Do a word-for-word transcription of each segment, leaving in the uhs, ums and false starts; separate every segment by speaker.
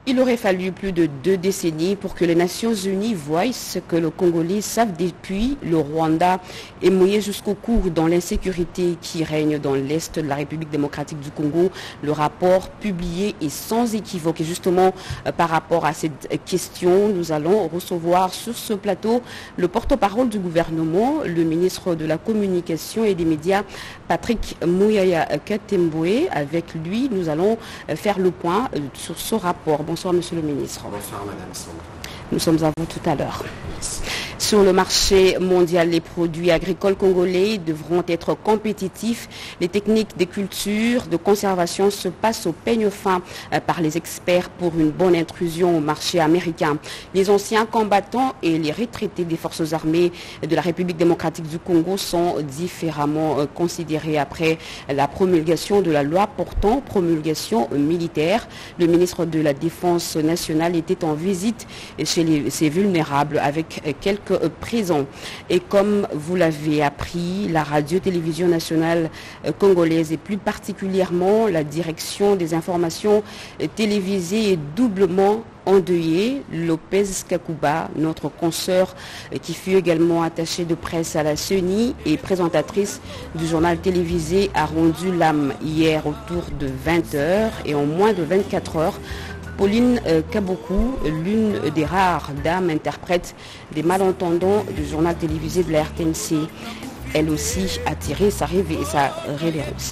Speaker 1: Il aurait fallu plus de deux décennies pour que les Nations Unies voient ce que les Congolais savent depuis le Rwanda et mouillé jusqu'au cou dans l'insécurité qui règne dans l'Est de la République démocratique du Congo. Le rapport publié est sans équivoque. Et justement, euh, par rapport à cette question, nous allons recevoir sur ce plateau le porte-parole du gouvernement, le ministre de la Communication et des Médias, Patrick Muyaya Katemboué. Avec lui, nous allons faire le point sur ce rapport. Bonsoir, monsieur le ministre.
Speaker 2: Bonsoir, madame Sandra.
Speaker 1: Nous sommes à vous tout à l'heure. Sur le marché mondial, les produits agricoles congolais devront être compétitifs. Les techniques des cultures de conservation se passent au peigne fin par les experts pour une bonne intrusion au marché américain. Les anciens combattants et les retraités des forces armées de la République démocratique du Congo sont différemment considérés après la promulgation de la loi portant promulgation militaire. Le ministre de la Défense nationale était en visite chez les, ces vulnérables avec quelques présents. Et comme vous l'avez appris, la radio-télévision nationale congolaise et plus particulièrement la direction des informations télévisées est doublement endeuillée. Lopez Kakuba, notre consoeur qui fut également attachée de presse à la C E N I et présentatrice du journal télévisé, a rendu l'âme hier autour de vingt heures et en moins de vingt-quatre heures. Pauline Kaboku, l'une des rares dames interprètes des malentendants du journal télévisé de la R T N C, elle aussi a tiré sa, révé- sa révérence.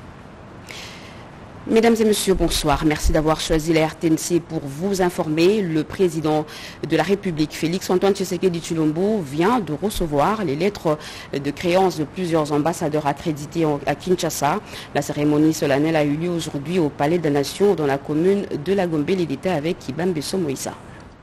Speaker 1: Mesdames et messieurs, bonsoir. Merci d'avoir choisi la R T N C pour vous informer. Le président de la République, Félix Antoine Tshisekedi Tshilombo, vient de recevoir les lettres de créance de plusieurs ambassadeurs accrédités à Kinshasa. La cérémonie solennelle a eu lieu aujourd'hui au Palais de la Nation dans la commune de la Gombe-Lédéta avec Ibam Besso Moïsa.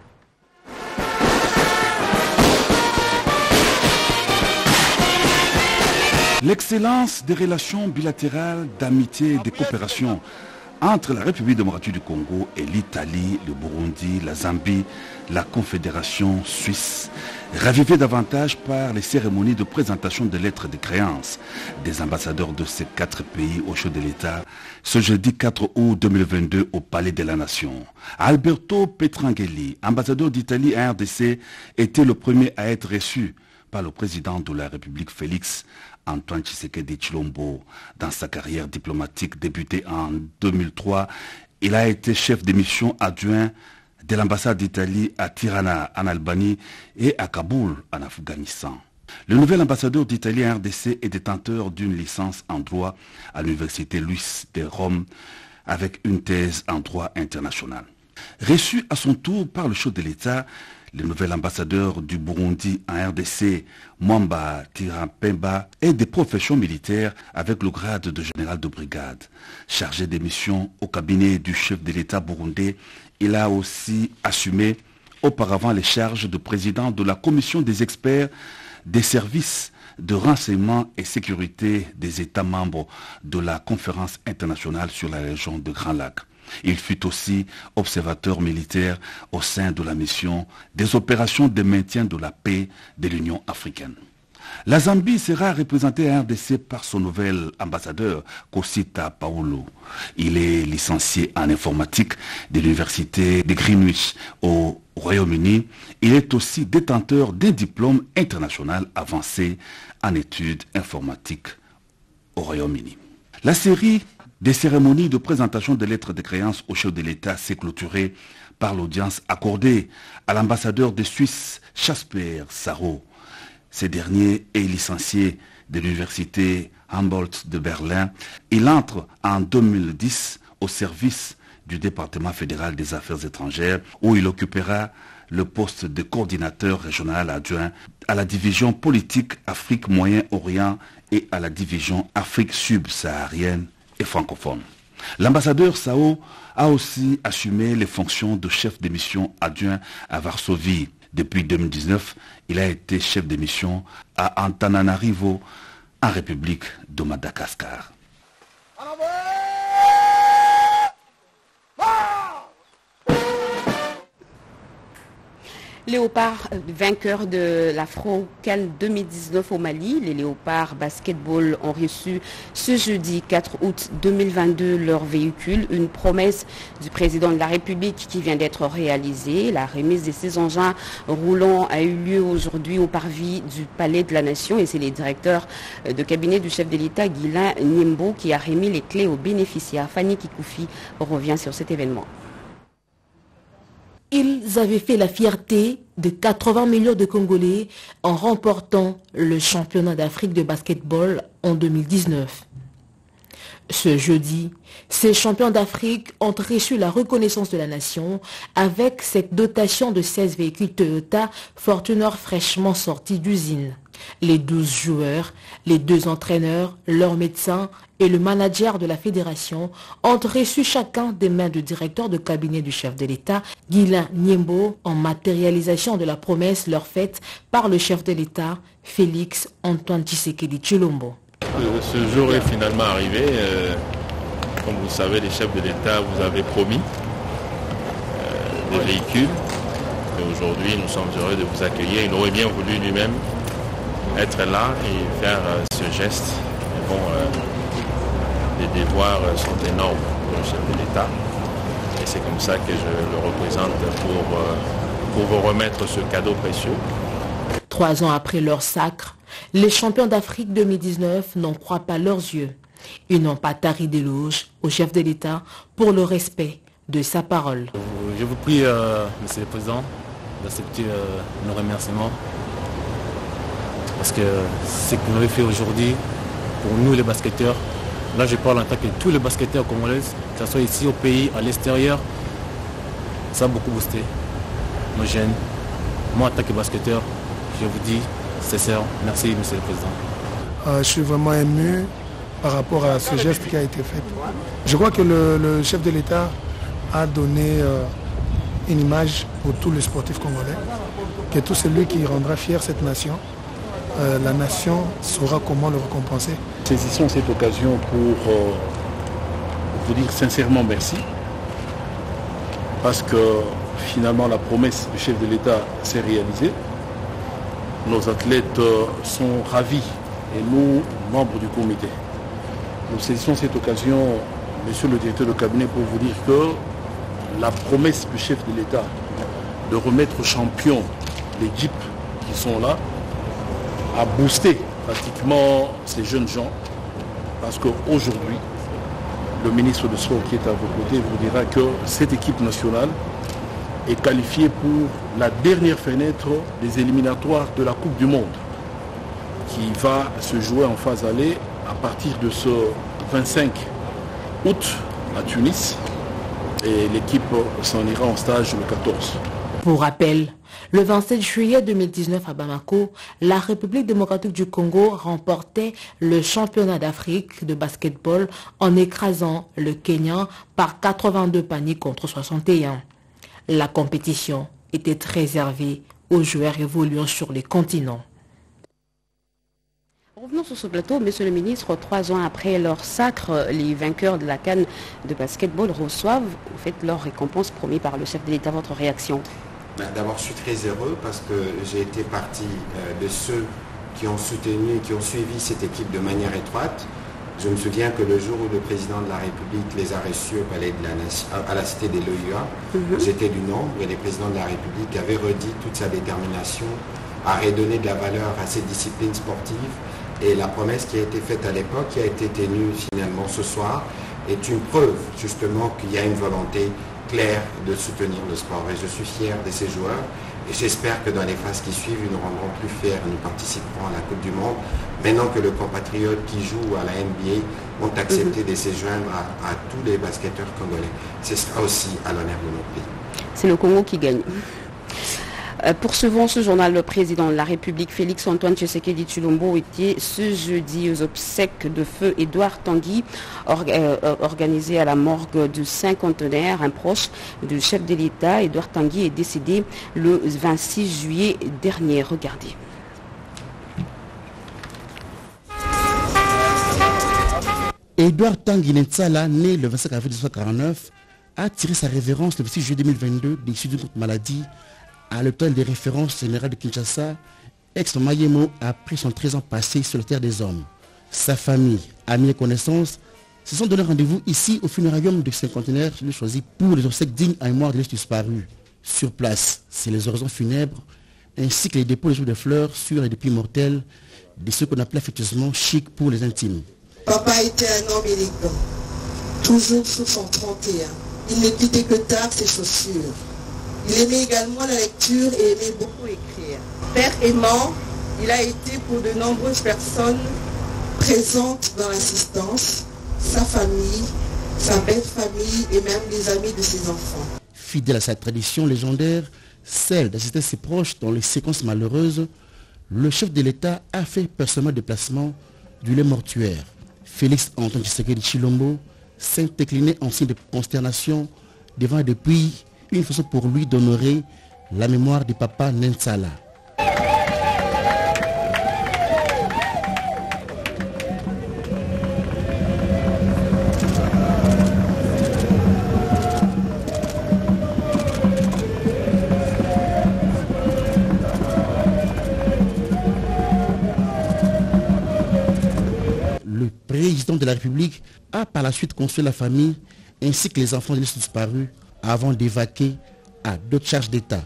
Speaker 3: L'excellence des relations bilatérales d'amitié et de coopération entre la République démocratique du Congo et l'Italie, le Burundi, la Zambie, la Confédération suisse, ravivée davantage par les cérémonies de présentation de lettres de créance des ambassadeurs de ces quatre pays au chef de l'État ce jeudi quatre août deux mille vingt-deux au Palais de la Nation. Alberto Petrangeli, ambassadeur d'Italie à R D C, était le premier à être reçu par le président de la République Félix Antoine Tshisekedi Tshilombo. Dans sa carrière diplomatique débutée en deux mille trois, il a été chef de mission adjoint de l'ambassade d'Italie à Tirana en Albanie et à Kaboul en Afghanistan. Le nouvel ambassadeur d'Italie à R D C est détenteur d'une licence en droit à l'université Luis de Rome avec une thèse en droit international. Reçu à son tour par le chef de l'État, le nouvel ambassadeur du Burundi en R D C, Mwamba Tirampemba, est des professions militaires avec le grade de général de brigade. Chargé des missions au cabinet du chef de l'État burundais, il a aussi assumé auparavant les charges de président de la commission des experts des services de renseignement et sécurité des États membres de la conférence internationale sur la région de Grand Lac. Il fut aussi observateur militaire au sein de la mission des opérations de maintien de la paix de l'Union africaine. La Zambie sera représentée à R D C par son nouvel ambassadeur, Kosita Paulo. Il est licencié en informatique de l'université de Greenwich au Royaume-Uni. Il est aussi détenteur d'un diplôme international avancé en études informatiques au Royaume-Uni. La série des cérémonies de présentation de lettres de créance au chef de l'État s'est clôturée par l'audience accordée à l'ambassadeur de Suisse, Jasper Sarro. Ce dernier est licencié de l'université Humboldt de Berlin. Il entre en deux mille dix au service du département fédéral des affaires étrangères où il occupera le poste de coordinateur régional adjoint à la division politique Afrique Moyen-Orient et à la division Afrique subsaharienne et francophone. L'ambassadeur Sao a aussi assumé les fonctions de chef de mission adjoint à Varsovie. Depuis deux mille dix-neuf, il a été chef de mission à Antananarivo, en République de Madagascar.
Speaker 1: Léopard, vainqueur de l'Afro-Can deux mille dix-neuf au Mali, les Léopards Basketball ont reçu ce jeudi quatre août deux mille vingt-deux leur véhicule, une promesse du président de la République qui vient d'être réalisée. La remise de ces engins roulants a eu lieu aujourd'hui au parvis du Palais de la Nation et c'est le directeur de cabinet du chef de l'État, Guilain Niembo, qui a remis les clés aux bénéficiaires. Fanny Kikoufi revient sur cet événement.
Speaker 2: Ils avaient fait la fierté de quatre-vingts millions de Congolais en remportant le championnat d'Afrique de basketball en deux mille dix-neuf. Ce jeudi, ces champions d'Afrique ont reçu la reconnaissance de la nation avec cette dotation de seize véhicules Toyota Fortuner fraîchement sortis d'usine. Les douze joueurs, les deux entraîneurs, leurs médecins et le manager de la fédération ont reçu chacun des mains du directeur de cabinet du chef de l'État, Guilain Niembo, en matérialisation de la promesse leur faite par le chef de l'État, Félix Antoine Tshisekedi Tshilombo.
Speaker 4: Ce jour est finalement arrivé. Euh, comme vous savez, les chefs de l'État vous avaient promis euh, des véhicules. Et aujourd'hui, nous sommes heureux de vous accueillir. Il aurait bien voulu lui-même être là et faire euh, ce geste. Mais bon, euh, les devoirs sont énormes pour le chef de l'État. Et c'est comme ça que je le représente pour, euh, pour vous remettre ce cadeau précieux.
Speaker 2: Trois ans après leur sacre, les champions d'Afrique deux mille dix-neuf n'en croient pas leurs yeux. Ils n'ont pas tari d'éloges au chef de l'État pour le respect de sa parole.
Speaker 5: Je vous prie, euh, Monsieur le Président, d'accepter euh, nos remerciements. Parce que ce que vous avez fait aujourd'hui, pour nous les basketteurs, là je parle en tant que tous les basketteurs congolais, que ce soit ici au pays, à l'extérieur, ça a beaucoup boosté nos jeunes. Moi en tant que basketteur, je vous dis, c'est sincère, merci Monsieur le Président.
Speaker 6: Euh, je suis vraiment ému par rapport à ce geste qui a été fait. Je crois que le, le chef de l'État a donné euh, une image pour tous les sportifs congolais, que tout celui qui rendra fier cette nation, euh, la nation saura comment le récompenser.
Speaker 3: Saisissons cette occasion pour euh, vous dire sincèrement merci, parce que finalement la promesse du chef de l'État s'est réalisée. Nos athlètes euh, sont ravis et nous, membres du comité. Nous saisissons cette occasion, monsieur le directeur de cabinet, pour vous dire que la promesse du chef de l'État de remettre champion les Jeeps qui sont là a boosté pratiquement ces jeunes gens, parce qu'aujourd'hui, le ministre de Sport qui est à vos côtés vous dira que cette équipe nationale est qualifiée pour la dernière fenêtre des éliminatoires de la Coupe du Monde, qui va se jouer en phase aller à partir de ce vingt-cinq août à Tunis, et l'équipe s'en ira en stage le quatorze.
Speaker 2: Pour rappel, le vingt-sept juillet deux mille dix-neuf à Bamako, la République démocratique du Congo remportait le championnat d'Afrique de basketball en écrasant le Kenya par quatre-vingt-deux paniers contre soixante et un. La compétition était réservée aux joueurs évoluant sur les continents.
Speaker 1: Revenons sur ce plateau, monsieur le ministre. Trois ans après leur sacre, les vainqueurs de la CAN de basketball reçoivent en fait leur récompense promise par le chef de l'État. Votre réaction?
Speaker 7: D'abord, je suis très heureux parce que j'ai été partie de ceux qui ont soutenu et qui ont suivi cette équipe de manière étroite. Je me souviens que le jour où le président de la République les a reçus au palais de la Nation, à la cité des l'O U A, mm-hmm. j'étais du nombre et le président de la République avait redit toute sa détermination à redonner de la valeur à ces disciplines sportives. Et la promesse qui a été faite à l'époque, qui a été tenue finalement ce soir, est une preuve justement qu'il y a une volonté claire de soutenir le sport. Et je suis fier de ces joueurs et j'espère que dans les phases qui suivent, ils nous rendront plus fiers et nous participerons à la Coupe du Monde. Maintenant que le compatriote qui joue à la N B A ont accepté de se joindre à, à tous les basketteurs congolais, ce sera aussi à l'honneur de notre pays.
Speaker 1: C'est le Congo qui gagne. Poursuivant ce journal, le président de la République, Félix Antoine Tshisekedi Tshilombo, était ce jeudi aux obsèques de feu Édouard Tanguy, or, euh, organisé à la morgue du cinquantenaire. Un proche du chef de l'État, Édouard Tanguy, est décédé le vingt-six juillet dernier. Regardez.
Speaker 8: Édouard Tanguy Ntsala, né le vingt-cinq avril mille neuf cent quarante-neuf, a tiré sa révérence le vingt-six juillet deux mille vingt-deux d'issue d'une maladie À l'hôtel des références générales de Kinshasa, ex-Mayemo a pris son treize ans passé sur la terre des hommes. Sa famille, amis et connaissances se sont donné rendez-vous ici au funérarium du cinquantenaire choisi pour les obsèques dignes à mémoire de l'Est disparu. Sur place, c'est les oraisons funèbres ainsi que les dépôts de de fleurs sur les dépouilles mortels de ce qu'on appelait affectueusement chic pour les intimes.
Speaker 9: Papa était un homme élégant, toujours sous son trente et un. Il ne quittait que tard ses chaussures. Il aimait également la lecture et aimait beaucoup écrire. Père aimant, il a été pour de nombreuses personnes présentes dans l'assistance, sa famille, sa belle famille et même les amis de ses enfants.
Speaker 8: Fidèle à sa tradition légendaire, celle d'assister ses proches dans les séquences malheureuses, le chef de l'État a fait personnellement déplacement du lait mortuaire. Félix Antoine Tshisekedi Tshilombo s'est incliné en signe de consternation devant depuis une façon pour lui d'honorer la mémoire du papa Nensala. Le président de la République a par la suite consolé la famille ainsi que les enfants de l'Est disparus avant d'évacuer à d'autres charges d'État.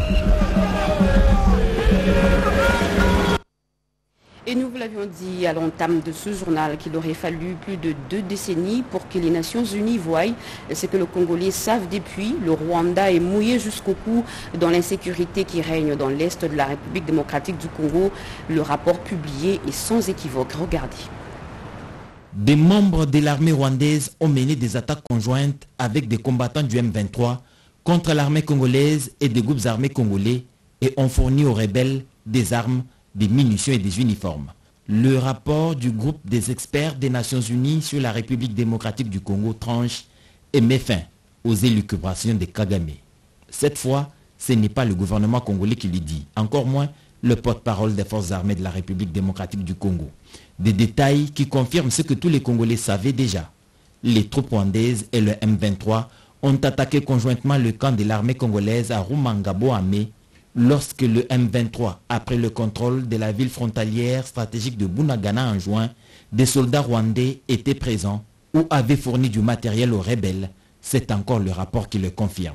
Speaker 1: Et nous vous l'avions dit à l'entame de ce journal qu'il aurait fallu plus de deux décennies pour que les Nations Unies voient ce que les Congolais savent depuis. Le Rwanda est mouillé jusqu'au cou dans l'insécurité qui règne dans l'Est de la République démocratique du Congo. Le rapport publié est sans équivoque. Regardez.
Speaker 10: Des membres de l'armée rwandaise ont mené des attaques conjointes avec des combattants du M vingt-trois contre l'armée congolaise et des groupes armés congolais et ont fourni aux rebelles des armes, des munitions et des uniformes. Le rapport du groupe des experts des Nations Unies sur la République démocratique du Congo tranche et met fin aux élucubrations de Kagame. Cette fois, ce n'est pas le gouvernement congolais qui le dit, encore moins le porte-parole des forces armées de la République démocratique du Congo. Des détails qui confirment ce que tous les Congolais savaient déjà. Les troupes rwandaises et le M vingt-trois ont attaqué conjointement le camp de l'armée congolaise à Rumangabo-Amé lorsque le M vingt-trois a pris le contrôle de la ville frontalière stratégique de Bunagana en juin. Des soldats rwandais étaient présents ou avaient fourni du matériel aux rebelles. C'est encore le rapport qui le confirme.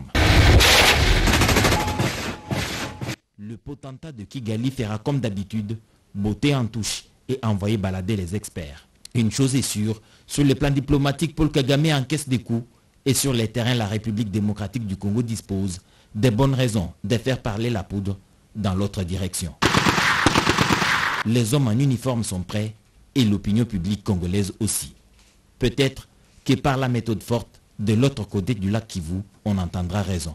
Speaker 10: Le potentat de Kigali fera comme d'habitude, botter en touche et envoyer balader les experts. Une chose est sûre, sur le plan diplomatique, Paul Kagame encaisse des coups et sur les terrains, la République démocratique du Congo dispose des bonnes raisons de faire parler la poudre dans l'autre direction. Les hommes en uniforme sont prêts et l'opinion publique congolaise aussi. Peut-être que par la méthode forte, de l'autre côté du lac Kivu, on entendra raison.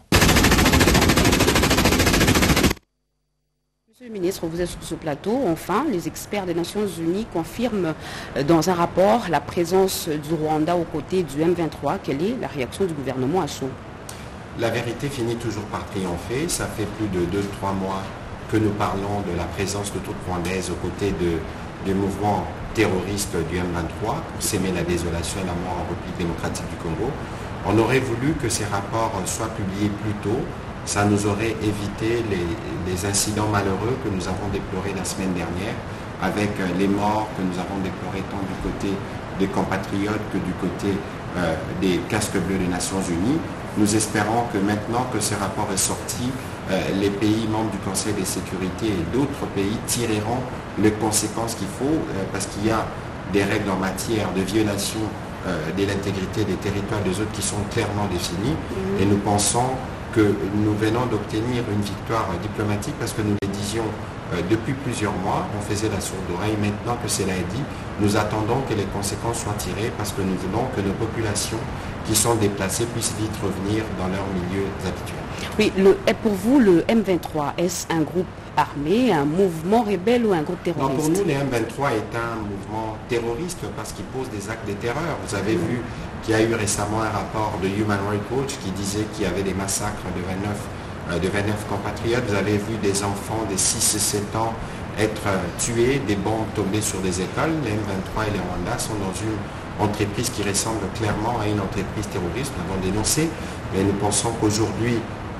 Speaker 1: Monsieur le ministre, vous êtes sur ce plateau. Enfin, les experts des Nations Unies confirment dans un rapport la présence du Rwanda aux côtés du M vingt-trois. Quelle est la réaction du gouvernement à chaud?
Speaker 7: La vérité finit toujours par triompher. Ça fait plus de deux trois mois que nous parlons de la présence de troupes rwandaises aux côtés de, du mouvement terroriste du M vingt-trois pour s'aimer la désolation et la mort en République démocratique du Congo. On aurait voulu que ces rapports soient publiés plus tôt. Ça nous aurait évité les, les incidents malheureux que nous avons déplorés la semaine dernière, avec les morts que nous avons déplorés tant du côté des compatriotes que du côté euh, des casques bleus des Nations Unies. Nous espérons que maintenant que ce rapport est sorti, euh, les pays membres du Conseil de sécurité et d'autres pays tireront les conséquences qu'il faut, euh, parce qu'il y a des règles en matière de violation euh, de l'intégrité des territoires des autres qui sont clairement définies. Et nous pensons que nous venons d'obtenir une victoire diplomatique parce que nous le disions euh, depuis plusieurs mois, on faisait la sourde oreille. Maintenant que cela est dit, nous attendons que les conséquences soient tirées parce que nous voulons que nos populations qui sont déplacées puissent vite revenir dans leurs milieux habituels.
Speaker 1: Oui, le, et pour vous, le M vingt-trois, est-ce un groupe armé, un mouvement rebelle ou un groupe terroriste?
Speaker 7: Non, pour nous, le M vingt-trois est un mouvement terroriste parce qu'il pose des actes de terreur. Vous avez vu qu'il y a eu récemment un rapport de Human Rights Watch qui disait qu'il y avait des massacres de vingt-neuf, euh, de vingt-neuf compatriotes. Vous avez vu des enfants de six et sept ans être euh, tués, des bombes tombées sur des écoles. Le M vingt-trois et les Rwandais sont dans une entreprise qui ressemble clairement à une entreprise terroriste. Nous l'avons dénoncé, mais nous pensons qu'aujourd'hui,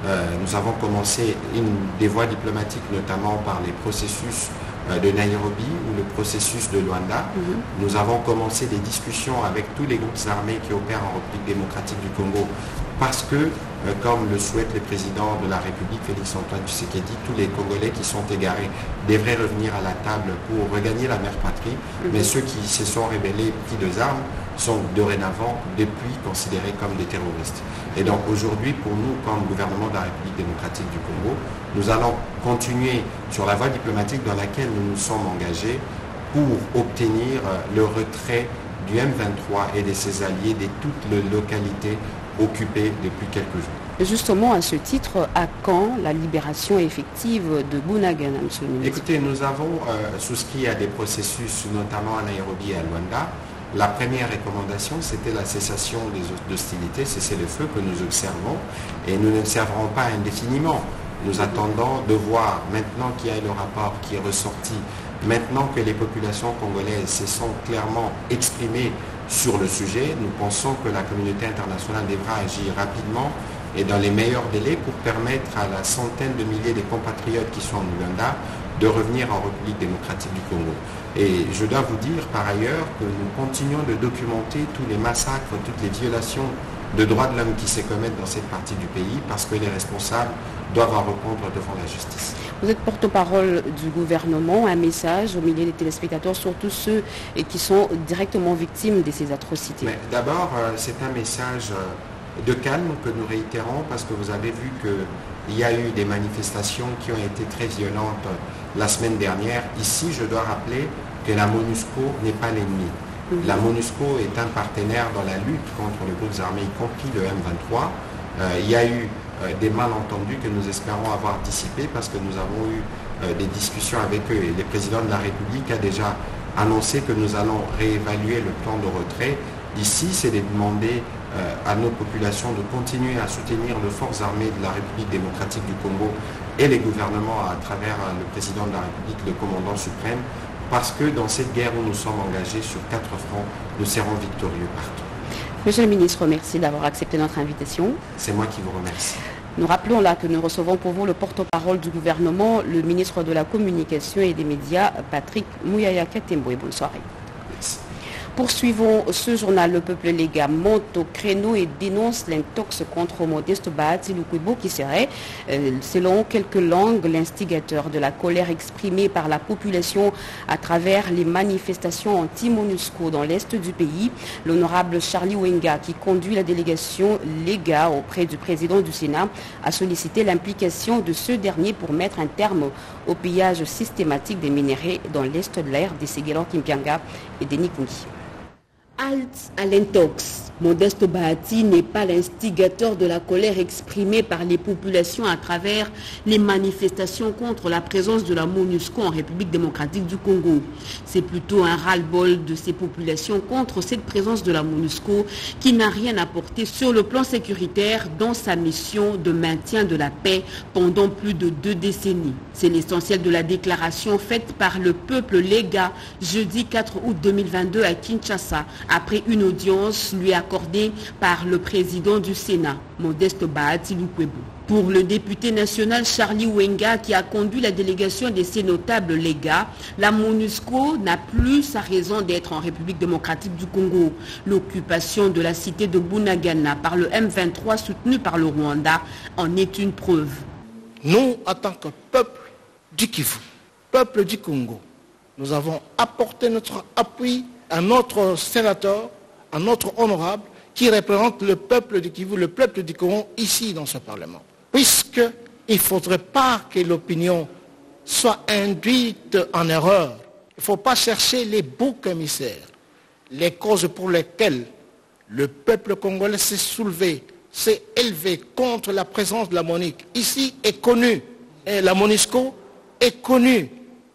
Speaker 7: Euh, nous avons commencé une, des voies diplomatiques, notamment par les processus euh, de Nairobi ou le processus de Luanda. Mm-hmm. Nous avons commencé des discussions avec tous les groupes armés qui opèrent en République démocratique du Congo parce que, euh, comme le souhaite le président de la République, Félix-Antoine Tshisekedi, tous les Congolais qui sont égarés devraient revenir à la table pour regagner la mère patrie, mm-hmm. mais ceux qui se sont rebellés pris de armes sont dorénavant depuis considérés comme des terroristes. Et donc aujourd'hui, pour nous, comme gouvernement de la République démocratique du Congo, nous allons continuer sur la voie diplomatique dans laquelle nous nous sommes engagés pour obtenir le retrait du M vingt-trois et de ses alliés de toutes les localités occupées depuis quelques jours.
Speaker 1: Justement, à ce titre, à quand la libération effective de Bunagana, monsieur le ministre?
Speaker 7: Écoutez, nous avons euh, souscrit à des processus, notamment à Nairobi et à Luanda. La première recommandation, c'était la cessation des hostilités, cessez-le-feu que nous observons, et nous n'observerons pas indéfiniment. Nous attendons de voir, maintenant qu'il y a le rapport qui est ressorti, maintenant que les populations congolaises se sont clairement exprimées sur le sujet, nous pensons que la communauté internationale devra agir rapidement et dans les meilleurs délais pour permettre à la centaine de milliers de compatriotes qui sont en Ouganda de revenir en République démocratique du Congo. Et je dois vous dire par ailleurs que nous continuons de documenter tous les massacres, toutes les violations de droits de l'homme qui se commettent dans cette partie du pays parce que les responsables doivent en répondre devant la justice.
Speaker 1: Vous êtes porte-parole du gouvernement, un message au milieu des téléspectateurs, surtout ceux qui sont directement victimes de ces atrocités.
Speaker 7: Mais d'abord, c'est un message de calme que nous réitérons parce que vous avez vu qu'il y a eu des manifestations qui ont été très violentes la semaine dernière. Ici, je dois rappeler que la MONUSCO n'est pas l'ennemi. Mmh. La MONUSCO est un partenaire dans la lutte contre les groupes armés, y compris le M vingt-trois. Euh, il y a eu euh, des malentendus que nous espérons avoir dissipés parce que nous avons eu euh, des discussions avec eux. Et le président de la République a déjà annoncé que nous allons réévaluer le plan de retrait. Ici, c'est de demander euh, à nos populations de continuer à soutenir les forces armées de la République démocratique du Congo et les gouvernements à travers euh, le président de la République, le commandant suprême, parce que dans cette guerre où nous sommes engagés sur quatre fronts, nous serons victorieux partout.
Speaker 1: Monsieur le ministre, merci d'avoir accepté notre invitation.
Speaker 7: C'est moi qui vous remercie.
Speaker 1: Nous rappelons là que nous recevons pour vous le porte-parole du gouvernement, le ministre de la Communication et des Médias, Patrick Mouyaya Katembo. Bonne soirée.
Speaker 7: Merci.
Speaker 1: Poursuivons ce journal. Le peuple léga monte au créneau et dénonce l'intox contre Modeste Bahati Lukwebo qui serait, euh, selon quelques langues, l'instigateur de la colère exprimée par la population à travers les manifestations anti-MONUSCO dans l'est du pays. L'honorable Charlie Wenga, qui conduit la délégation léga auprès du président du Sénat, a sollicité l'implication de ce dernier pour mettre un terme au pillage systématique des minéraux dans l'est de la R D C, Guélan Kimpianga et Denis Kungi. Halte à l'intox. Modeste Bahati n'est pas l'instigateur de la colère exprimée par les populations à travers les manifestations contre la présence de la MONUSCO en République démocratique du Congo. C'est plutôt un ras-le-bol de ces populations contre cette présence de la MONUSCO qui n'a rien apporté sur le plan sécuritaire dans sa mission de maintien de la paix pendant plus de deux décennies. C'est l'essentiel de la déclaration faite par le peuple léga jeudi quatre août deux mille vingt-deux à Kinshasa après une audience lui accordée par le président du Sénat, Modeste Bahati Lukwebo. Pour le député national Charlie Wenga, qui a conduit la délégation de ces notables légats, la MONUSCO n'a plus sa raison d'être en République démocratique du Congo. L'occupation de la cité de Bunagana par le M vingt-trois soutenu par le Rwanda en est une preuve.
Speaker 11: Nous, en tant que peuple du Kivu, peuple du Congo, nous avons apporté notre appui à notre sénateur, à notre honorable, qui représente le peuple du Kivu, le peuple du Congo, ici dans ce Parlement. Puisqu'il ne faudrait pas que l'opinion soit induite en erreur. Il ne faut pas chercher les boucs émissaires. Les causes pour lesquelles le peuple congolais s'est soulevé, s'est élevé contre la présence de la MONUC, ici est connue. Et la MONUSCO est connue.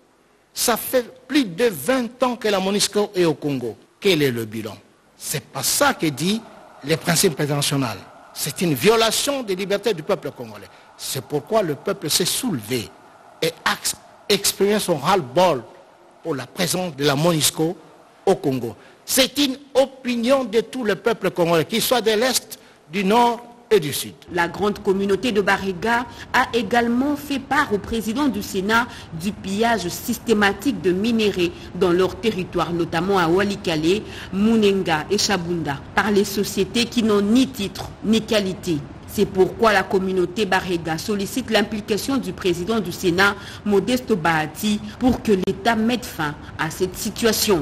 Speaker 11: Ça fait plus de vingt ans que la MONUSCO est au Congo. Quel est le bilan? Ce n'est pas ça que dit les principes internationaux. C'est une violation des libertés du peuple congolais. C'est pourquoi le peuple s'est soulevé et a exprimé son ras-le-bol pour la présence de la MONUSCO au Congo. C'est une opinion de tout le peuple congolais, qu'il soit de l'Est, du Nord et du Sud.
Speaker 1: La grande communauté de Barega a également fait part au président du Sénat du pillage systématique de minéraux dans leur territoire, notamment à Walikale, Munenga et Chabunda, par les sociétés qui n'ont ni titre ni qualité. C'est pourquoi la communauté Barega sollicite l'implication du président du Sénat, Modeste Bahati, pour que l'État mette fin à cette situation.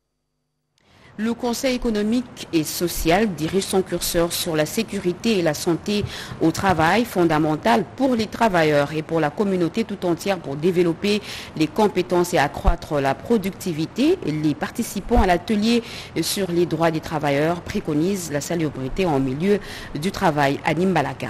Speaker 1: Le Conseil économique et social dirige son curseur sur la sécurité et la santé au travail, fondamentale pour les travailleurs et pour la communauté tout entière pour développer les compétences et accroître la productivité. Les participants à l'atelier sur les droits des travailleurs préconisent la salubrité en milieu du travail à Nimbalaka.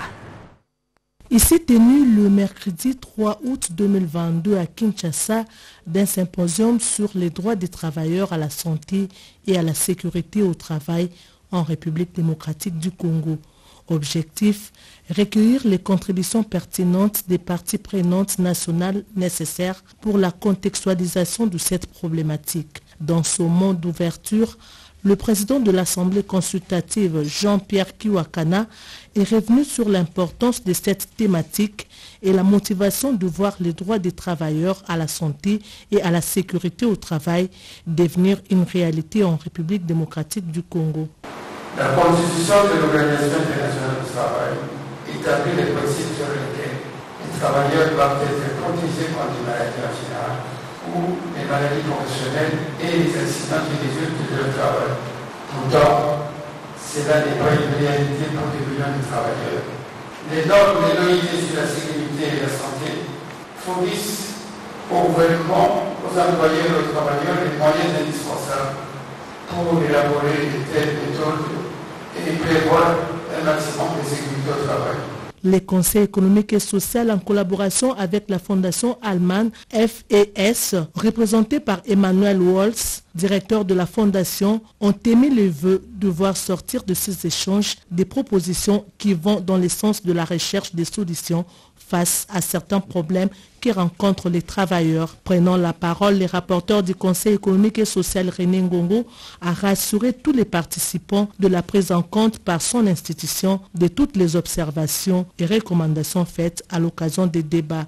Speaker 2: Il s'est tenu le mercredi trois août deux mille vingt-deux à Kinshasa d'un symposium sur les droits des travailleurs à la santé et à la sécurité au travail en République démocratique du Congo. Objectif, recueillir les contributions pertinentes des parties prenantes nationales nécessaires pour la contextualisation de cette problématique. Dans ce monde d'ouverture, le président de l'Assemblée consultative, Jean-Pierre Kiwakana, est revenu sur l'importance de cette thématique et la motivation de voir les droits des travailleurs à la santé et à la sécurité au travail devenir une réalité en République démocratique du Congo.
Speaker 12: La Constitution de l'Organisation internationale du travail établit les principes sur lesquels les travailleurs doivent être protégés contre les maladies en général ou les maladies professionnelles et les accidents qui résultent de leur travail. Pourtant, cela n'est pas une réalité pour des millions de travailleurs. Les normes de l'O I T sur la sécurité et la santé fournissent au gouvernement, aux employeurs et aux travailleurs les moyens indispensables pour élaborer de telles méthodes et prévoir un maximum de sécurité au travail.
Speaker 2: Les conseils économiques et sociaux en collaboration avec la fondation allemande F E S, représentée par Emmanuel Waltz, directeur de la fondation, ont émis le vœu de voir sortir de ces échanges des propositions qui vont dans le sens de la recherche des solutions face à certains problèmes que rencontrent les travailleurs. Prenant la parole, les rapporteurs du Conseil économique et social René Ngongo a rassuré tous les participants de la prise en compte par son institution de toutes les observations et recommandations faites à l'occasion des débats.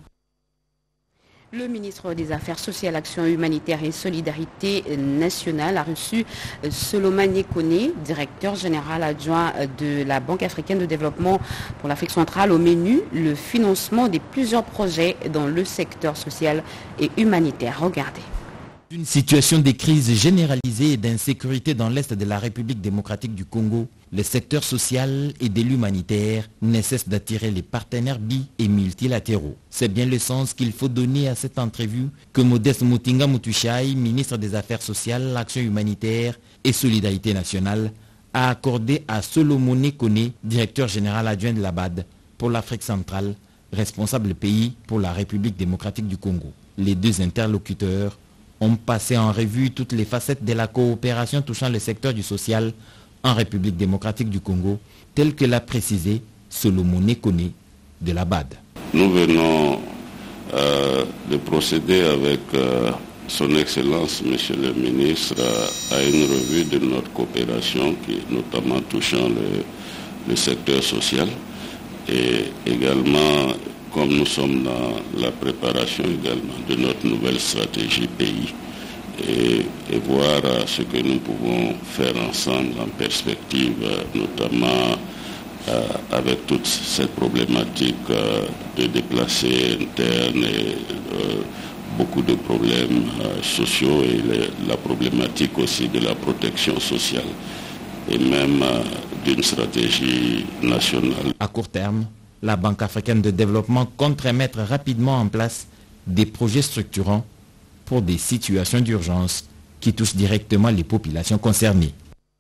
Speaker 1: Le ministre des Affaires sociales, Action humanitaire et solidarité nationale a reçu Solomane Kone, directeur général adjoint de la Banque africaine de développement pour l'Afrique centrale. Au menu, le financement de plusieurs projets dans le secteur social et humanitaire. Regardez.
Speaker 10: Une situation de crise généralisée et d'insécurité dans l'Est de la République démocratique du Congo, le secteur social et de l'humanitaire ne cesse d'attirer les partenaires bi- et multilatéraux. C'est bien le sens qu'il faut donner à cette entrevue que Modeste Mutinga Mutushai, ministre des Affaires sociales, Action humanitaire et solidarité nationale, a accordé à Solomane Kone, directeur général adjoint de la B A D pour l'Afrique centrale, responsable pays pour la République démocratique du Congo. Les deux interlocuteurs ont passé en revue toutes les facettes de la coopération touchant le secteur du social en République démocratique du Congo, tel que l'a précisé Solomane Kone de la B A D.
Speaker 13: Nous venons euh, de procéder avec euh, son Excellence, Monsieur le Ministre, à, à une revue de notre coopération, qui, notamment touchant le, le secteur social, et également, comme nous sommes dans la préparation également de notre nouvelle stratégie pays, et, et voir euh, ce que nous pouvons faire ensemble en perspective, euh, notamment euh, avec toute cette problématique euh, de déplacés internes et euh, beaucoup de problèmes euh, sociaux et les, la problématique aussi de la protection sociale et même euh, d'une stratégie nationale.
Speaker 10: À court terme, la Banque africaine de développement compte mettre rapidement en place des projets structurants pour des situations d'urgence qui touchent directement les populations concernées.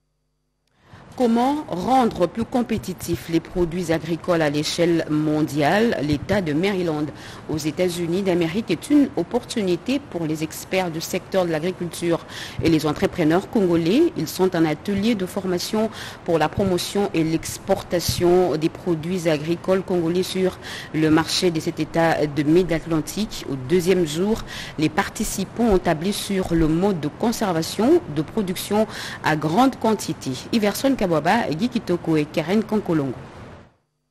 Speaker 1: Comment rendre plus compétitifs les produits agricoles à l'échelle mondiale? L'État de Maryland aux États-Unis d'Amérique est une opportunité pour les experts du secteur de l'agriculture et les entrepreneurs congolais. Ils sont un atelier de formation pour la promotion et l'exportation des produits agricoles congolais sur le marché de cet État de Mid-Atlantique. Au deuxième jour, les participants ont tablé sur le mode de conservation, de production à grande quantité. Iverson Kabwaba, Guy Kitoko et Karen Kankolongo.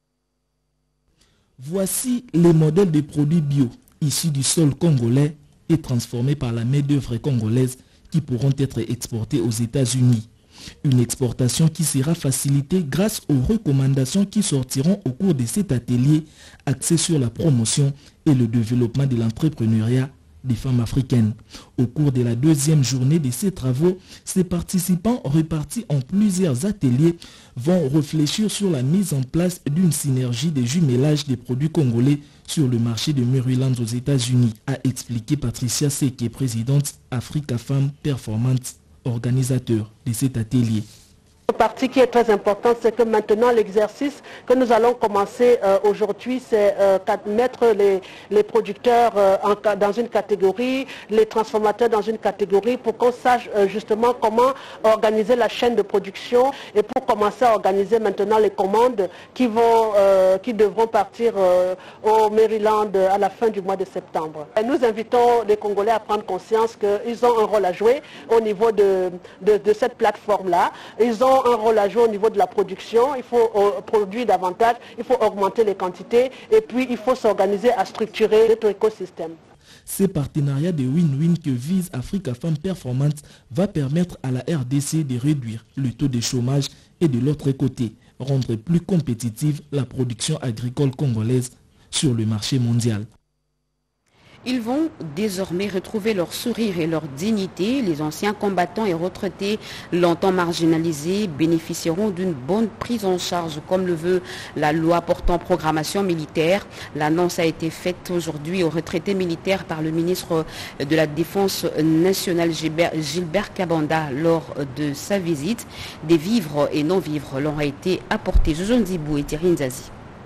Speaker 14: Voici les modèles de produits bio issus du sol congolais et transformés par la main-d'œuvre congolaise qui pourront être exportés aux États-Unis. Une exportation qui sera facilitée grâce aux recommandations qui sortiront au cours de cet atelier axé sur la promotion et le développement de l'entrepreneuriat des femmes africaines. Au cours de la deuxième journée de ces travaux, ces participants répartis en plusieurs ateliers vont réfléchir sur la mise en place d'une synergie de jumelage des produits congolais sur le marché de Maryland aux États-Unis, a expliqué Patricia Seke, présidente Africa Femmes Performance, organisateur de cet atelier.
Speaker 15: La partie qui est très importante, c'est que maintenant l'exercice que nous allons commencer euh, aujourd'hui, c'est euh, mettre les, les producteurs euh, en, dans une catégorie, les transformateurs dans une catégorie, pour qu'on sache euh, justement comment organiser la chaîne de production et pour commencer à organiser maintenant les commandes qui, vont, euh, qui devront partir euh, au Maryland à la fin du mois de septembre. Et nous invitons les Congolais à prendre conscience qu'ils ont un rôle à jouer au niveau de, de, de cette plateforme-là. Ils ont un rôle à jouer au niveau de la production, il faut euh, produire davantage, il faut augmenter les quantités et puis il faut s'organiser à structurer notre écosystème.
Speaker 14: Ce partenariat de win-win que vise Africa Femmes Performance va permettre à la R D C de réduire le taux de chômage et de l'autre côté, rendre plus compétitive la production agricole congolaise sur le marché mondial.
Speaker 1: Ils vont désormais retrouver leur sourire et leur dignité. Les anciens combattants et retraités longtemps marginalisés bénéficieront d'une bonne prise en charge, comme le veut la loi portant programmation militaire. L'annonce a été faite aujourd'hui aux retraités militaires par le ministre de la Défense nationale Gilbert, Gilbert Kabanda lors de sa visite. Des vivres et non-vivres leur ont été apportés. Jojo Ndibou et Thierry Nzazi.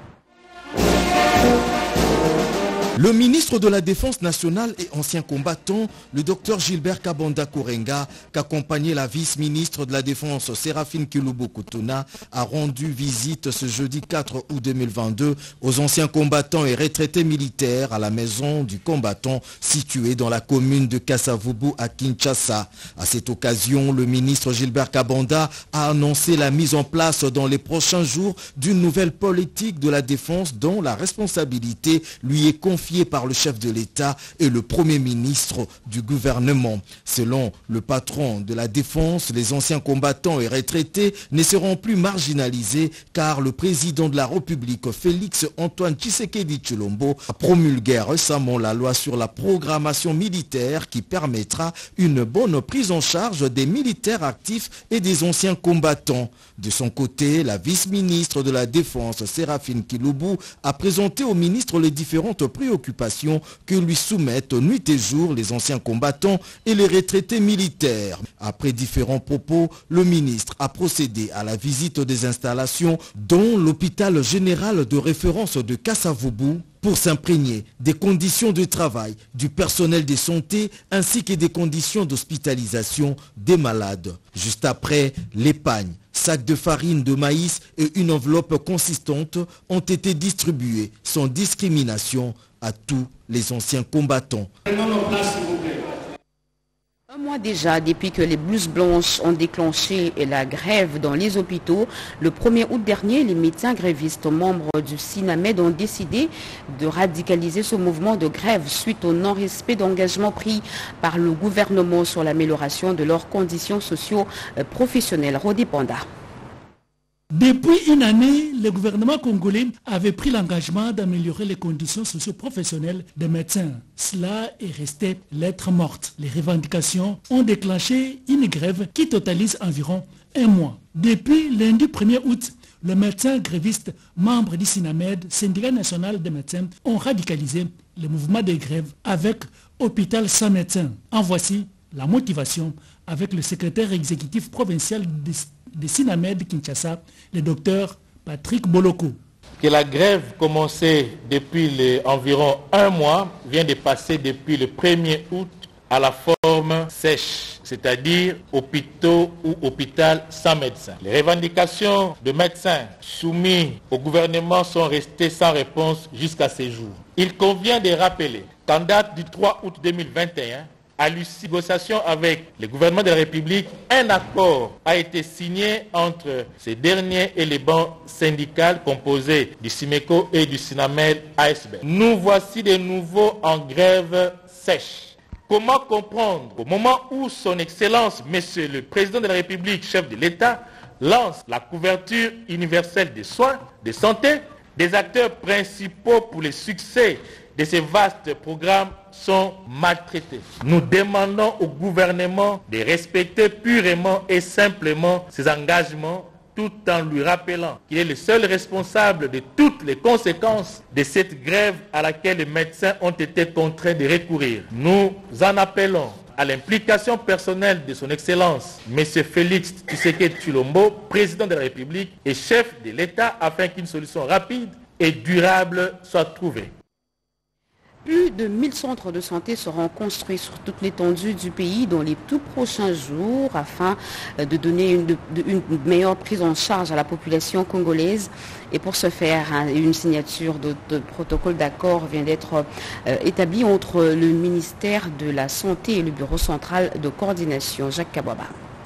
Speaker 16: Le ministre de la Défense nationale et ancien combattant, le docteur Gilbert Kabanda Kourenga, qu'accompagnait la vice-ministre de la Défense Séraphine Kilubo Kutuna, a rendu visite ce jeudi quatre août deux mille vingt-deux aux anciens combattants et retraités militaires à la maison du combattant située dans la commune de Kasavubu à Kinshasa. À cette occasion, le ministre Gilbert Kabanda a annoncé la mise en place dans les prochains jours d'une nouvelle politique de la défense dont la responsabilité lui est confiée par le chef de l'État et le Premier ministre du gouvernement. Selon le patron de la défense, les anciens combattants et retraités ne seront plus marginalisés car le président de la République, Félix Antoine Tshisekedi Tshilombo, a promulgué récemment la loi sur la programmation militaire qui permettra une bonne prise en charge des militaires actifs et des anciens combattants. De son côté, la vice-ministre de la Défense, Séraphine Kilubu, a présenté au ministre les différentes préoccupations que lui soumettent nuit et jour les anciens combattants et les retraités militaires. Après différents propos, le ministre a procédé à la visite des installations dont l'hôpital général de référence de Kasavubu pour s'imprégner des conditions de travail du personnel de santé ainsi que des conditions d'hospitalisation des malades. Juste après, l'épargne, sacs de farine de maïs et une enveloppe consistante ont été distribués sans discrimination à tous les anciens combattants.
Speaker 1: Un mois déjà, depuis que les blouses blanches ont déclenché la grève dans les hôpitaux, le premier août dernier, les médecins grévistes membres du SINAMED ont décidé de radicaliser ce mouvement de grève suite au non-respect d'engagements pris par le gouvernement sur l'amélioration de leurs conditions socio-professionnelles. Rodi Panda.
Speaker 17: Depuis une année, le gouvernement congolais avait pris l'engagement d'améliorer les conditions socio-professionnelles des médecins. Cela est resté lettre morte. Les revendications ont déclenché une grève qui totalise environ un mois. Depuis lundi premier août, les médecins grévistes, membres du SINAMED, syndicat national des médecins, ont radicalisé le mouvement de grève avec Hôpital sans médecins. En voici la motivation avec le secrétaire exécutif provincial de de SINAMED Kinshasa, le docteur Patrick Boloko.
Speaker 18: Que la grève commencée depuis les, environ un mois vient de passer depuis le premier août à la forme sèche, c'est-à-dire hôpitaux ou hôpital sans médecin. Les revendications de médecins soumis au gouvernement sont restées sans réponse jusqu'à ce jour. Il convient de rappeler qu'en date du trois août deux mille vingt et un, À l'issue de négociations avec le gouvernement de la République, un accord a été signé entre ces derniers et les bancs syndicales composés du SIMECO et du SINAMEL A S B. Nous voici de nouveau en grève sèche. Comment comprendre au moment où son Excellence, Monsieur le Président de la République, chef de l'État, lance la couverture universelle des soins, de santé, des acteurs principaux pour le succès de ces vastes programmes sont maltraités. Nous demandons au gouvernement de respecter purement et simplement ses engagements tout en lui rappelant qu'il est le seul responsable de toutes les conséquences de cette grève à laquelle les médecins ont été contraints de recourir. Nous en appelons à l'implication personnelle de son Excellence, M. Félix Tshisekedi Tshilombo, président de la République et chef de l'État, afin qu'une solution rapide et durable soit trouvée.
Speaker 1: Plus de mille centres de santé seront construits sur toute l'étendue du pays dans les tout prochains jours afin de donner une, de, une meilleure prise en charge à la population congolaise. Et pour ce faire, une signature de, de protocole d'accord vient d'être euh, établie entre le ministère de la Santé et le Bureau central de coordination. Jacques Kabwaba.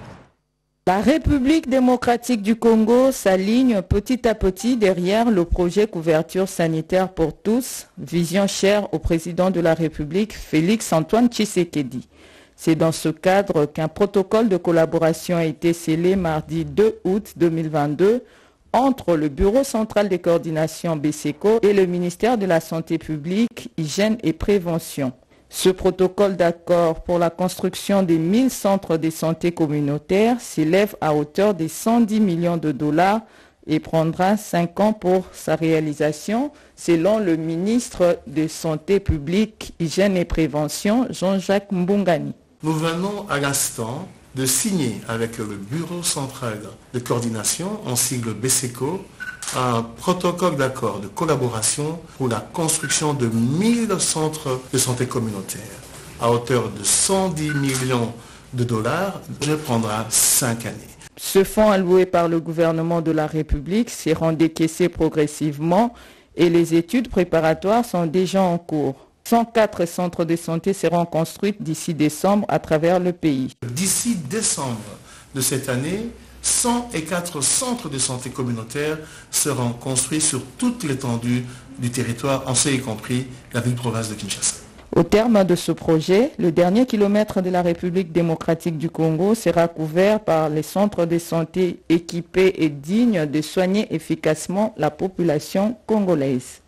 Speaker 19: La République démocratique du Congo s'aligne petit à petit derrière le projet couverture sanitaire pour tous, vision chère au président de la République, Félix Antoine Tshisekedi. C'est dans ce cadre qu'un protocole de collaboration a été scellé mardi deux août deux mille vingt-deux entre le Bureau central de coordination B C C O et le ministère de la Santé publique, Hygiène et Prévention. Ce protocole d'accord pour la construction des mille centres de santé communautaires s'élève à hauteur de cent dix millions de dollars et prendra cinq ans pour sa réalisation, selon le ministre de Santé publique, Hygiène et Prévention, Jean-Jacques Mbungani.
Speaker 20: Nous venons à l'instant de signer avec le Bureau central de coordination, en sigle B C C O, un protocole d'accord de collaboration pour la construction de mille centres de santé communautaire à hauteur de cent dix millions de dollars. Je prendra cinq années.
Speaker 19: Ce fonds alloué par le gouvernement de la République sera décaissé progressivement et les études préparatoires sont déjà en cours. cent quatre centres de santé seront construits d'ici décembre à travers le pays.
Speaker 20: D'ici décembre de cette année, cent quatre centres de santé communautaire seront construits sur toute l'étendue du territoire, en ce y compris la ville-province de Kinshasa.
Speaker 19: Au terme de ce projet, le dernier kilomètre de la République démocratique du Congo sera couvert par les centres de santé équipés et dignes de soigner efficacement la population congolaise.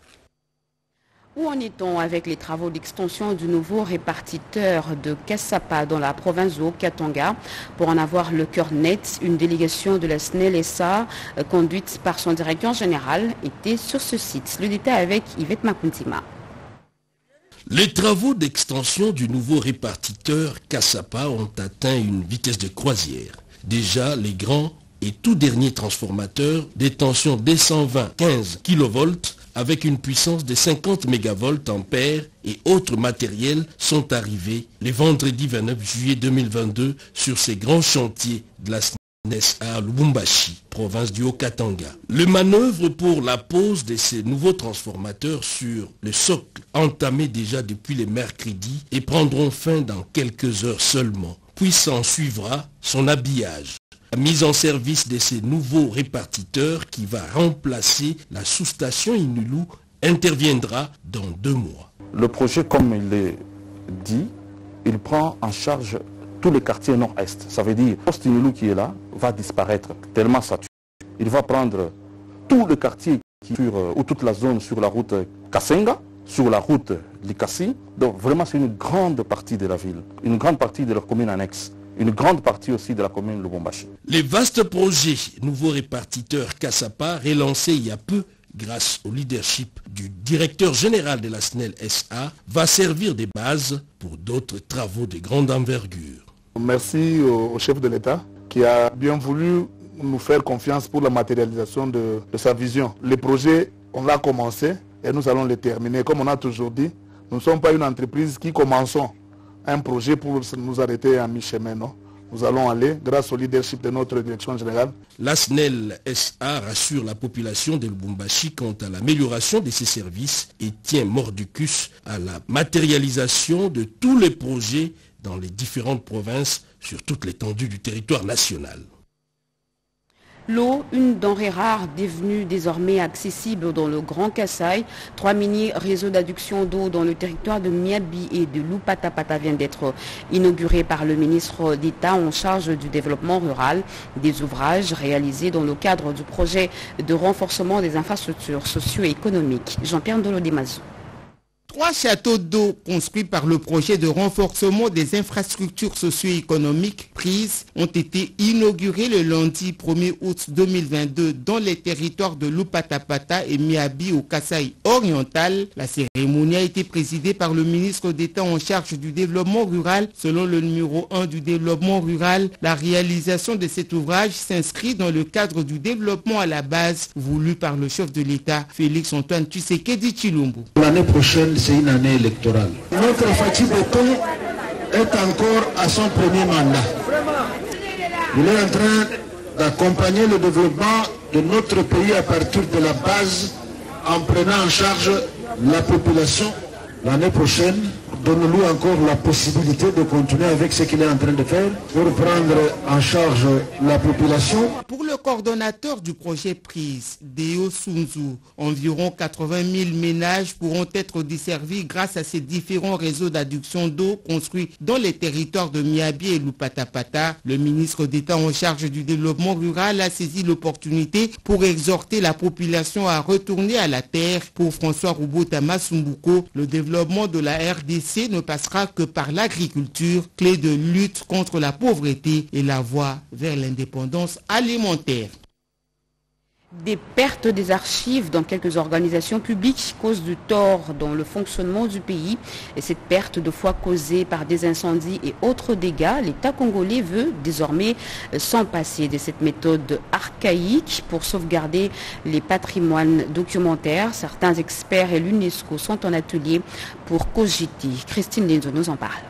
Speaker 1: Où en est-on avec les travaux d'extension du nouveau répartiteur de Kassapa dans la province de Haut-Katanga? Pour en avoir le cœur net, une délégation de la S N E L S A, conduite par son directeur général, était sur ce site. Le détail avec Yvette Makuntima.
Speaker 21: Les travaux d'extension du nouveau répartiteur Kassapa ont atteint une vitesse de croisière. Déjà, les grands et tout derniers transformateurs des tensions D cent vingt quinze kilovolts avec une puissance de cinquante mégavolts ampères et autres matériels sont arrivés le vendredi vingt-neuf juillet deux mille vingt-deux sur ces grands chantiers de la S N E L S A à Lubumbashi, province du Haut-Katanga. Le manœuvre pour la pose de ces nouveaux transformateurs sur le socle entamé déjà depuis le mercredi et prendront fin dans quelques heures seulement. Puis s'en suivra son habillage. La mise en service de ces nouveaux répartiteurs qui va remplacer la sous-station Inulu interviendra dans deux mois.
Speaker 22: Le projet, comme il est dit, il prend en charge tous les quartiers nord-est. Ça veut dire que le poste Inulu qui est là va disparaître tellement saturé. Il va prendre tous les quartiers qui sur, ou toute la zone sur la route Kassenga, sur la route Likasi. Donc vraiment c'est une grande partie de la ville, une grande partie de leur commune annexe. Une grande partie aussi de la commune de Lubumbashi.
Speaker 21: Les vastes projets nouveau répartiteur Kassapa, relancé il y a peu grâce au leadership du directeur général de la S N E L S A, va servir de base pour d'autres travaux de grande envergure.
Speaker 6: Merci au chef de l'État qui a bien voulu nous faire confiance pour la matérialisation de, de sa vision. Les projets, on l'a commencé et nous allons les terminer. Comme on a toujours dit, nous ne sommes pas une entreprise qui commençons un projet pour nous arrêter à mi-chemin, non? Nous allons aller grâce au leadership de notre direction générale.
Speaker 21: La S N E L S A rassure la population de Lubumbashi quant à l'amélioration de ses services et tient mordicus à la matérialisation de tous les projets dans les différentes provinces sur toute l'étendue du territoire national.
Speaker 1: L'eau, une denrée rare devenue désormais accessible dans le Grand Kasaï. Trois mini-réseaux d'adduction d'eau dans le territoire de Miabi et de Lupatapata viennent d'être inaugurés par le ministre d'État en charge du développement rural. Des ouvrages réalisés dans le cadre du projet de renforcement des infrastructures socio-économiques. Jean-Pierre Ndolo-Demazou.
Speaker 4: Trois châteaux d'eau construits par le projet de renforcement des infrastructures socio-économiques prises ont été inaugurés le lundi premier août deux mille vingt-deux dans les territoires de Lupatapata et Miabi au Kasaï oriental. La cérémonie a été présidée par le ministre d'État en charge du développement rural. Selon le numéro un du développement rural, la réalisation de cet ouvrage s'inscrit dans le cadre du développement à la base voulu par le chef de l'État, Félix-Antoine Tshisekedi Tshilombo.
Speaker 5: L'année prochaine, c'est une année électorale. Notre Fatih Béton est encore à son premier mandat. Il est en train d'accompagner le développement de notre pays à partir de la base en prenant en charge la population. L'année prochaine, donne-nous encore la possibilité de continuer avec ce qu'il est en train de faire pour prendre en charge la population.
Speaker 4: Pour le coordonnateur du projet Prise, Deo Sunzu, environ quatre-vingt mille ménages pourront être desservis grâce à ces différents réseaux d'adduction d'eau construits dans les territoires de Miabi et Lupatapata. Le ministre d'État en charge du développement rural a saisi l'opportunité pour exhorter la population à retourner à la terre. Pour François Roubota Masumbuko, le développement de la R D C ne passera que par l'agriculture, clé de lutte contre la pauvreté et la voie vers l'indépendance alimentaire.
Speaker 1: Des pertes des archives dans quelques organisations publiques causent du tort dans le fonctionnement du pays. Et cette perte de fois causée par des incendies et autres dégâts, l'État congolais veut désormais s'en passer de cette méthode archaïque pour sauvegarder les patrimoines documentaires. Certains experts et l'UNESCO sont en atelier pour cogiter. Christine Lenzo nous en parle.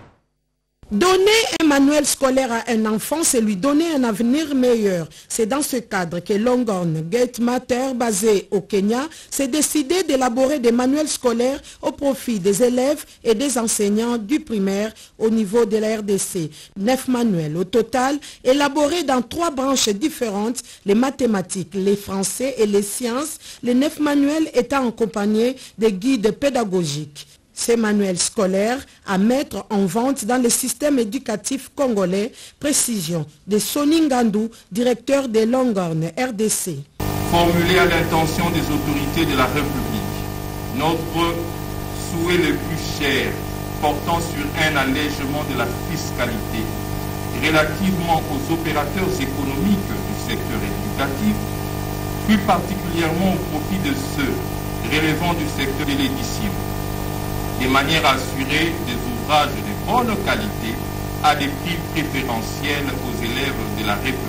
Speaker 23: Donner un manuel scolaire à un enfant, c'est lui donner un avenir meilleur. C'est dans ce cadre que Longhorn Gate Mater, basé au Kenya, s'est décidé d'élaborer des manuels scolaires au profit des élèves et des enseignants du primaire au niveau de la R D C. Neuf manuels au total, élaborés dans trois branches différentes, les mathématiques, les français et les sciences, les neuf manuels étant accompagnés de guides pédagogiques. Ces manuels scolaires à mettre en vente dans le système éducatif congolais. Précision de Sonny Ngandou, directeur de Longhorn R D C.
Speaker 24: Formulé à l'intention des autorités de la République, notre souhait le plus cher portant sur un allègement de la fiscalité relativement aux opérateurs économiques du secteur éducatif, plus particulièrement au profit de ceux relevant du secteur de l'édition, de manière à assurer des ouvrages de bonne qualité à des prix préférentiels aux élèves de la République.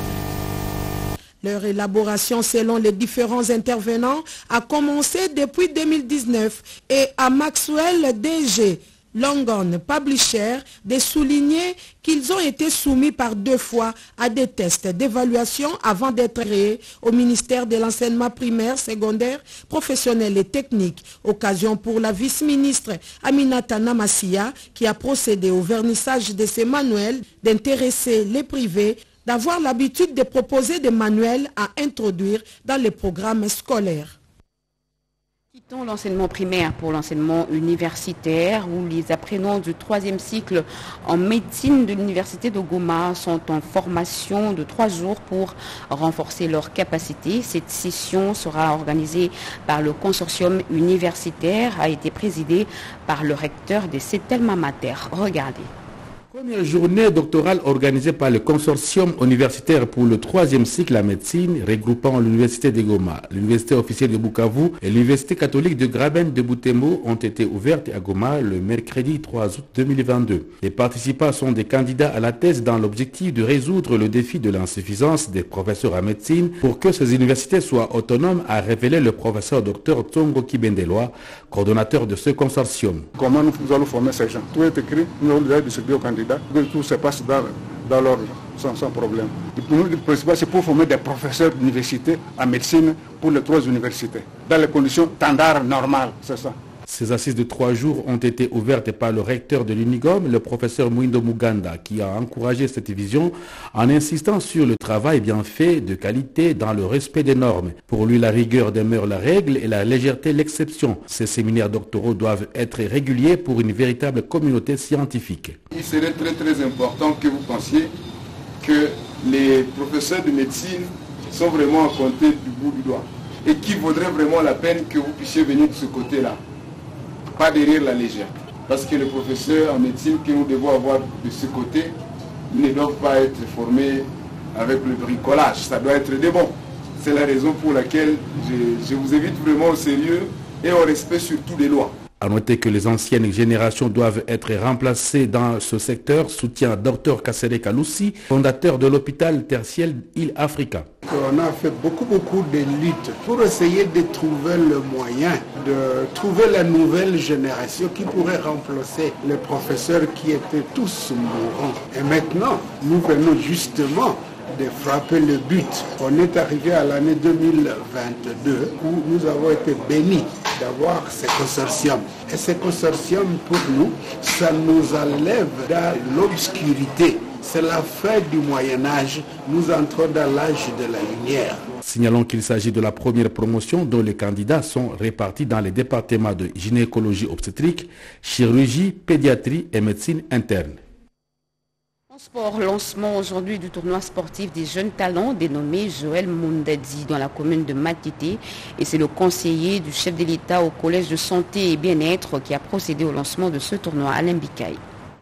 Speaker 23: Leur élaboration selon les différents intervenants a commencé depuis deux mille dix-neuf et à Maxwell D G, Longhorn Publisher, de souligner qu'ils ont été soumis par deux fois à des tests d'évaluation avant d'être créés au ministère de l'enseignement primaire, secondaire, professionnel et technique. Occasion pour la vice-ministre Aminata Namassia, qui a procédé au vernissage de ces manuels, d'intéresser les privés, d'avoir l'habitude de proposer des manuels à introduire dans les programmes scolaires.
Speaker 1: Quittons l'enseignement primaire pour l'enseignement universitaire où les apprenants du troisième cycle en médecine de l'université de Goma sont en formation de trois jours pour renforcer leurs capacités. Cette session sera organisée par le consortium universitaire, a été présidée par le recteur de cet alma mater. Regardez.
Speaker 25: Première journée doctorale organisée par le consortium universitaire pour le troisième cycle en médecine, regroupant l'université de Goma, l'université officielle de Bukavu et l'université catholique de Graben de Butembo, ont été ouvertes à Goma le mercredi trois août deux mille vingt-deux. Les participants sont des candidats à la thèse dans l'objectif de résoudre le défi de l'insuffisance des professeurs en médecine pour que ces universités soient autonomes, a révélé le professeur docteur Tsongo Kibendelwa, coordonnateur de ce consortium.
Speaker 26: Comment nous allons former ces gens? Tout est écrit, nous allons déjà distribuer aux candidats. Que tout se passe dans, dans l'ordre, sans, sans problème. Le principal, c'est pour former des professeurs d'université en médecine pour les trois universités, dans les conditions standards normales, c'est ça.
Speaker 25: Ces assises de trois jours ont été ouvertes par le recteur de l'Unigom, le professeur Mwindo Muganda, qui a encouragé cette vision en insistant sur le travail bien fait de qualité dans le respect des normes. Pour lui, la rigueur demeure la règle et la légèreté l'exception. Ces séminaires doctoraux doivent être réguliers pour une véritable communauté scientifique.
Speaker 26: Il serait très très important que vous pensiez que les professeurs de médecine sont vraiment à compter du bout du doigt et qu'il vaudrait vraiment la peine que vous puissiez venir de ce côté-là. Pas derrière la légère. Parce que les professeurs en médecine que nous devons avoir de ce côté ne doivent pas être formés avec le bricolage. Ça doit être des bons. C'est la raison pour laquelle je, je vous invite vraiment au sérieux et au respect surtout des lois.
Speaker 25: À noter que les anciennes générations doivent être remplacées dans ce secteur, soutient Docteur Kassere Kaloussi, fondateur de l'hôpital tertiaire Île Africa.
Speaker 3: On a fait beaucoup beaucoup de luttes pour essayer de trouver le moyen de trouver la nouvelle génération qui pourrait remplacer les professeurs qui étaient tous mourants. Et maintenant, nous venons justement de frapper le but. On est arrivé à l'année deux mille vingt-deux où nous avons été bénis d'avoir ces consortiums. Et ces consortiums, pour nous, ça nous enlève dans l'obscurité. C'est la fin du Moyen-Âge. Nous entrons dans l'âge de la lumière.
Speaker 25: Signalons qu'il s'agit de la première promotion dont les candidats sont répartis dans les départements de gynécologie obstétrique, chirurgie, pédiatrie et médecine interne.
Speaker 1: En sport, lancement aujourd'hui du tournoi sportif des jeunes talents dénommé Joël Mundadi dans la commune de Matité. Et c'est le conseiller du chef de l'État au collège de santé et bien-être qui a procédé au lancement de ce tournoi, Alain Bikaï.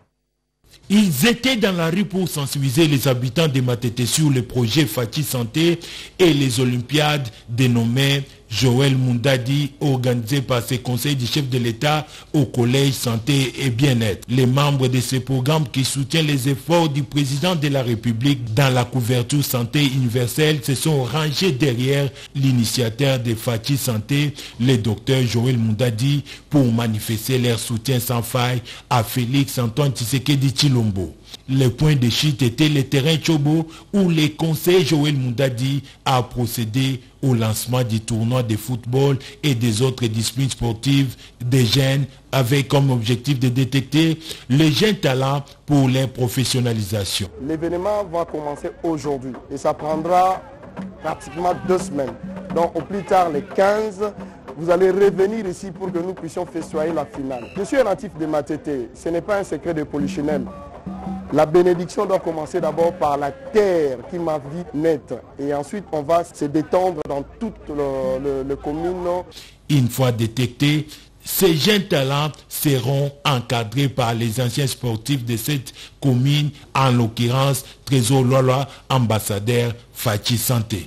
Speaker 7: Ils étaient dans la rue pour sensibiliser les habitants de Matete sur le projet Fati Santé et les Olympiades dénommées Joël Mundadi, organisé par ses conseils du chef de l'État au Collège Santé et Bien-être. Les membres de ce programme qui soutiennent les efforts du président de la République dans la couverture santé universelle se sont rangés derrière l'initiateur de Fati Santé, le docteur Joël Mundadi, pour manifester leur soutien sans faille à Félix Antoine Tshisekedi Tshilombo. Le point de chute était le terrain Chobo où le conseil Joël Mundadi a procédé au lancement du tournoi de football et des autres disciplines sportives des jeunes avec comme objectif de détecter les jeunes talents pour leur professionnalisation.
Speaker 8: L'événement va commencer aujourd'hui et ça prendra pratiquement deux semaines. Donc au plus tard les quinze, vous allez revenir ici pour que nous puissions festoyer la finale. Je suis un natif de Matete, ce n'est pas un secret de Polichinelle. La bénédiction doit commencer d'abord par la terre qui m'a vu naître. Et ensuite, on va se détendre dans toute le, le, le commune.
Speaker 7: Une fois détectés, ces jeunes talents seront encadrés par les anciens sportifs de cette commune, en l'occurrence Trésor Loloa, ambassadeur Fati Santé.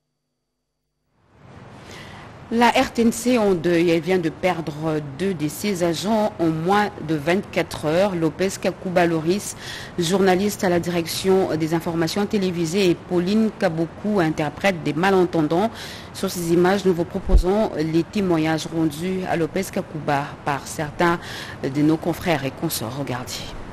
Speaker 1: La R T N C en deuil, elle vient de perdre deux de ses agents en moins de vingt-quatre heures. Lopez Kakouba Loris, journaliste à la direction des informations télévisées, et Pauline Kaboku, interprète des malentendants. Sur ces images, nous vous proposons les témoignages rendus à Lopez Kakouba par certains de nos confrères et consorts. Regardez.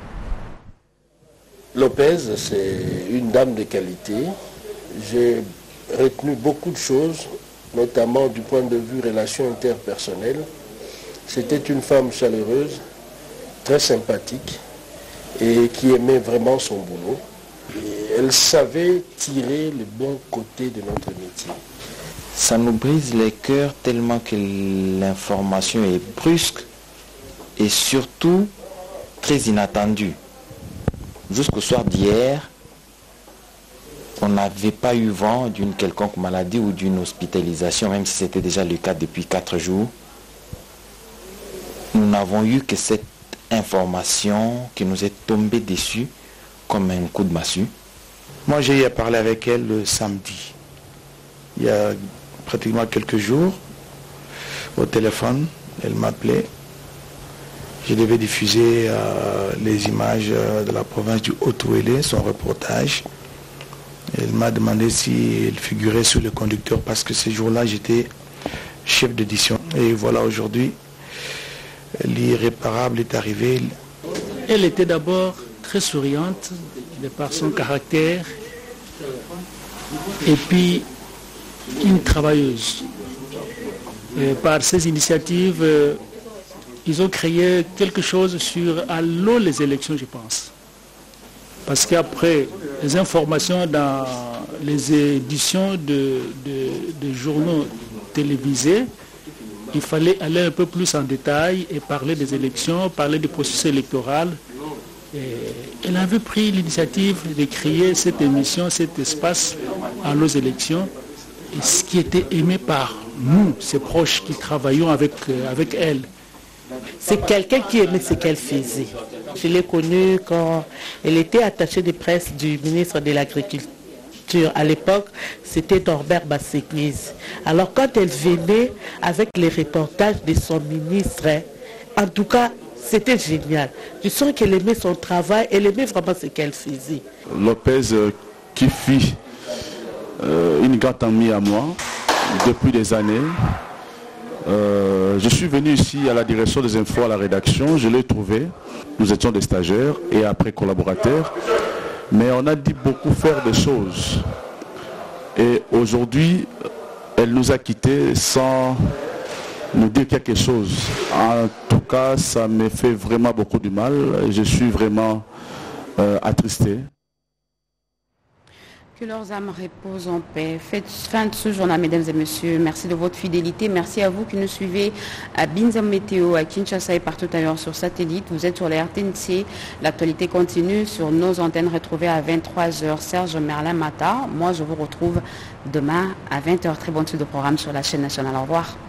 Speaker 9: Lopez, c'est une dame de qualité. J'ai retenu beaucoup de choses, notamment du point de vue relations interpersonnelles. C'était une femme chaleureuse, très sympathique et qui aimait vraiment son boulot. Et elle savait tirer le bon côté de notre métier.
Speaker 11: Ça nous brise les cœurs tellement que l'information est brusque et surtout très inattendue. Jusqu'au soir d'hier, on n'avait pas eu vent d'une quelconque maladie ou d'une hospitalisation, même si c'était déjà le cas depuis quatre jours. Nous n'avons eu que cette information qui nous est tombée dessus comme un coup de massue.
Speaker 12: Moi, j'ai eu à parler avec elle le samedi, il y a pratiquement quelques jours, au téléphone. Elle m'appelait. Je devais diffuser euh, les images de la province du Haut-Ouélé, son reportage. Elle m'a demandé si elle figurait sur le conducteur parce que ce jour-là, j'étais chef d'édition. Et voilà, aujourd'hui, l'irréparable est arrivé.
Speaker 17: Elle était d'abord très souriante, de par son caractère, et puis une travailleuse. Et par ses initiatives, ils ont créé quelque chose sur allô les élections, je pense. Parce qu'après, les informations dans les éditions de, de, de journaux télévisés, il fallait aller un peu plus en détail et parler des élections, parler du processus électoral. Et elle avait pris l'initiative de créer cette émission, cet espace à nos élections, et ce qui était aimé par nous, ses proches qui travaillons avec, avec elle.
Speaker 2: C'est quelqu'un qui aimait ce qu'elle faisait. Je l'ai connue quand elle était attachée de presse du ministre de l'Agriculture. À l'époque, c'était Norbert Basséguise. Alors quand elle venait avec les reportages de son ministre, en tout cas, c'était génial. Je sens qu'elle aimait son travail, elle aimait vraiment ce qu'elle faisait.
Speaker 22: Lopez, euh, qui fit euh, une grande amie à moi depuis des années. Euh, je suis venu ici à la direction des infos, à la rédaction, je l'ai trouvé. Nous étions des stagiaires et après collaborateurs. Mais on a dit beaucoup faire des choses. Et aujourd'hui, elle nous a quittés sans nous dire quelque chose. En tout cas, ça me fait vraiment beaucoup de mal. Je suis vraiment euh, attristé.
Speaker 1: Que leurs âmes reposent en paix. Faites fin de ce journal, mesdames et messieurs. Merci de votre fidélité. Merci à vous qui nous suivez à Binzam Météo, à Kinshasa et partout ailleurs sur satellite. Vous êtes sur la R T N C. L'actualité continue sur nos antennes retrouvées à vingt-trois heures. Serge Merlin Mata. Moi, je vous retrouve demain à vingt heures. Très bonne suite de programme sur la chaîne nationale. Au revoir.